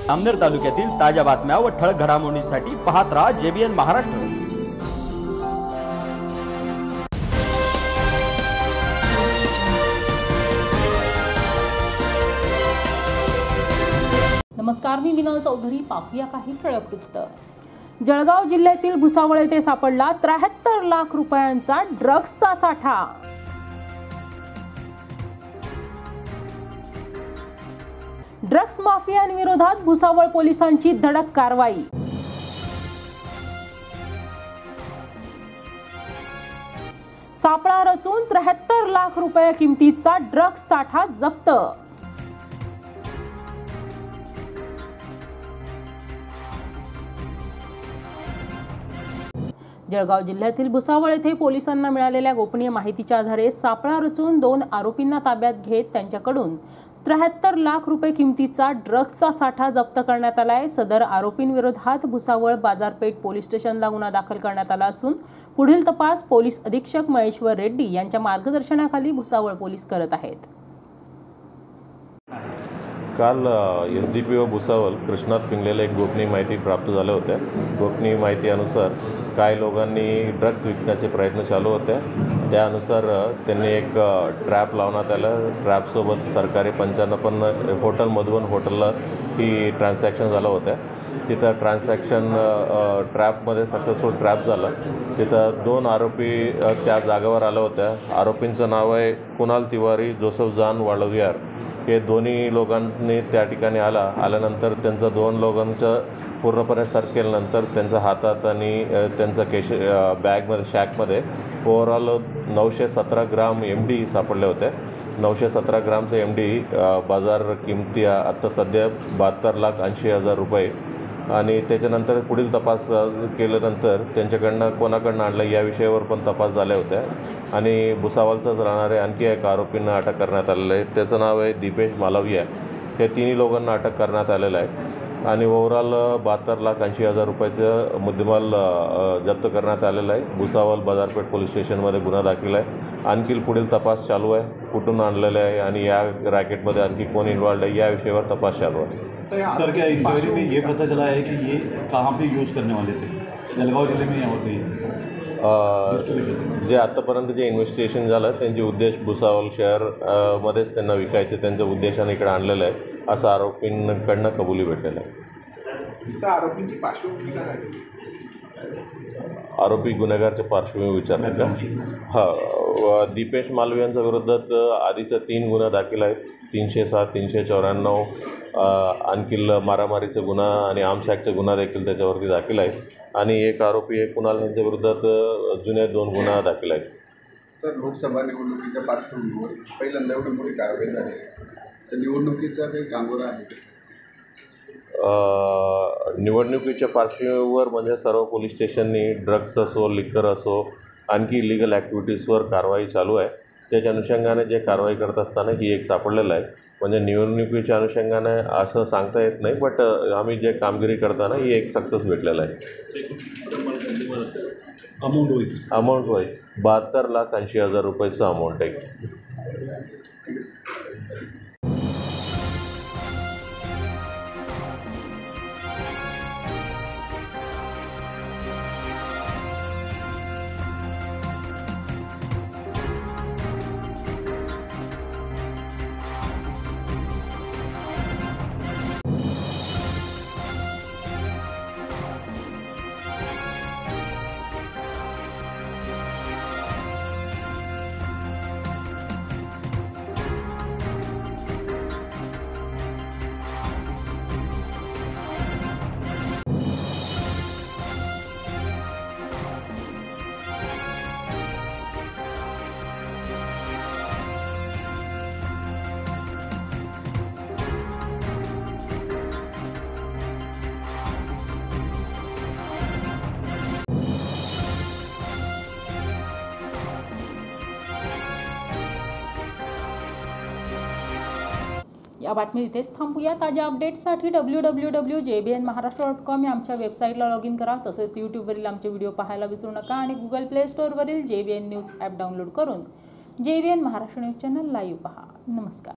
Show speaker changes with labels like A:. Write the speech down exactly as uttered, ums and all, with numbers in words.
A: अमनेर तालुक्यातील ताज्या बातम्या व ठळक घडामोडींसाठी पाहत राहा जेबीएन महाराष्ट्र।
B: नमस्कार, मी मिनल चौधरी। पाहूया काही ठळक वृत्त। जळगाव जिल्ह्यातील भुसावळ येथे सापडला त्र्याहत्तर लाख रुपयांचा ड्रग्सचा साठा। ड्रग्स माफियांविरोधात भुसावळ पोलिसांची धडक कारवाई। सापळा रचून त्र्याहत्तर लाख रुपये किमतीचा ड्रग्स साठा जप्त। जळगाव जिल्ह्यातील भुसावळ येथे पोलिसांना मिळालेल्या गोपनीय माहितीच्या आधारे सापळा रचून दोन आरोपींना ताब्यात घेत त्यांच्याकडून त्र्याहत्तर लाख रुपये किमतीचा ड्रग्सचा साठा जप्त करण्यात आलाय। सदर आरोपींविरोधात भुसावळ बाजारपेठ पोलीस स्टेशनला गुन्हा दाखल करण्यात आला असून पुढील तपास पोलीस अधीक्षक महेश्वर रेड्डी यांच्या मार्गदर्शनाखाली भुसावळ पोलीस करत आहेत।
C: काल S D P O Bhusawal Krishnat पिंगलेला एक गोपनीय माहिती प्राप्त झाल्या होत्या। गोपनीय माहितीनुसार काही लोकांनी ड्रग्स विकण्याचे प्रयत्न चालू होते। त्यानुसार त्यांनी एक ट्रॅप लावण्यात आलं। ट्रॅपसोबत सरकारी पंचावन्न हॉटेलमधून हॉटेलला ही ट्रान्झॅक्शन झालं होतं। तिथं ट्रान्झॅक्शन ट्रॅपमध्ये सक्सेसफुल ट्रॅप झालं। तिथं दोन आरोपी त्या जागेवर आल्या होत्या। आरोपींचं नाव आहे कुणाल तिवारी, जोसेफ जान वाळवियार। हे दोन्ही लोकांनी त्या ठिकाणी आला आल्यानंतर त्यांचं दोन लोकांचं पूर्णपणे सर्च केल्यानंतर त्यांच्या हातात आणि त्यांच्या केश बॅगमध्ये शॅकमध्ये ओव्हरऑल नऊशे सतरा ग्राम एम डी सापडले होते। नऊशे सतरा ग्रामचे एम डी बाजार किमती आत्ता सध्या बहात्तर लाख ऐंशी हजार रुपये। आणि त्याच्यानंतर पुढील तपास केल्यानंतर त्यांच्याकडनं कोणाकडनं आणलं या विषयावर पण तपास झाले होते। आणि भुसावळचाच राहणारे आणखी एक आरोपींना अटक करण्यात आलेलं आहे। त्याचं नाव आहे दीपेश मालविया। हे तिन्ही लोकांना अटक करण्यात आलेलं आहे आणि ओव्हरऑल बहात्तर लाख ऐंशी हजार रुपयाचं मुद्देमाल जप्त करण्यात आलेलं आहे। भुसावळ बाजारपेठ पोलीस स्टेशनमध्ये गुन्हा दाखल आहे। आणखी पुढील तपास चालू आहे। कुठून आणलेलं आहे आणि या रॅकेटमध्ये आणखी कोण इन्वॉल्व आहे या विषयावर तपास चालू आहे।
D: सर, क्या इंक्वायरी में ये पता चला है कि ये कहाँ पे यूज़ करने वाले थे? जळगाव जिले में या होते
C: जे आतापर्यंत जे इन्व्हेस्टिगेशन झालं त्यांचे उद्देश भुसावळ शहर मध्येच त्यांना विकायचे त्यांच्या उद्देशाने इकडे आणलेलं आहे असं आरोपींकडनं कबुली भेटलेलं आहे।
E: आरोपींची पार्श्वभूमी काय आहे?
C: आरोपी गुन्हेगारचे पार्श्वभूमी विचारले का? हां, दीपेश मालवियांच्या विरोधात आधीच्या तीन गुन्हा दाखल आहेत। तीनशे सात तीनशे चौऱ्याण्णव आणखी मारामारीचा गुन्हा आणि आर्म्स ॲक्टचा गुन्हा देखील त्याच्यावरती दाखल आहेत। आणि एक आरोपी एक कुणाल यांच्या विरोधात जुने दोन गुन्हा दाखल आहेत।
E: सर, लोकसभा निवडणुकीच्या पार्श्वभूमीवर पहिल्यांदा एवढी मोठी कारवाई झाली, तर निवडणुकीचा काही कांगोरा आहे का?
C: निवडणुकीच्या पार्श्वभूमीवर म्हणजे सर्व पोलीस स्टेशननी ड्रग्स असो, लिकर असो, आणखी इलिगल ॲक्टिव्हिटीजवर कारवाई चालू आहे। त्याच्या अनुषंगाने जे कारवाई करत असताना ही एक सापडलेलं आहे। म्हणजे निवडणुकीच्या अनुषंगाने असं सांगता येत नाही, बट आम्ही जे कामगिरी करताना ही एक सक्सेस भेटलेला आहे।
D: अमाऊंट वाईज
C: अमाऊंट वाईज बहात्तर लाख ऐंशी हजार रुपयाचं अमाऊंट आहे।
B: या बातमी इथेच थांबूया। ताज्या अपडेट्ससाठी W W W dot J B N Maharashtra dot com या आमच्या वेबसाईटला लॉग इन करा। तसेच यूट्यूबवरील आमचे व्हिडिओ पाहायला विसरू नका आणि गुगल प्ले स्टोअरवरील J B N news app download करून J B N Maharashtra news channel live पहा। नमस्कार।